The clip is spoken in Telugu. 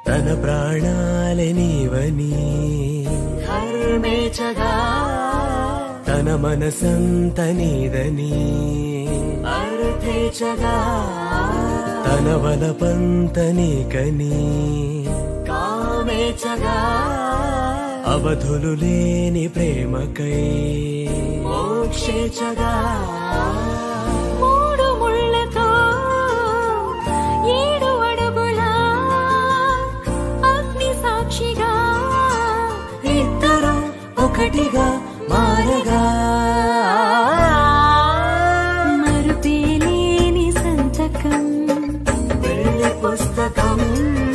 తన ప్రాణాలే నీవని ధర్మేచగా తన మనసంత నీదని అర్థేచగా తన వలపంత నీకని కామేచగా అవధులు లేని ప్రేమకై మోక్షేచగా మూడు ముళ్ళతో 7 అడుగుల అగ్ని సాక్షిగా ఇద్దరు ఒకటిగా మారగా మరుపేలేని సంతకం పెళ్లి పుస్తకం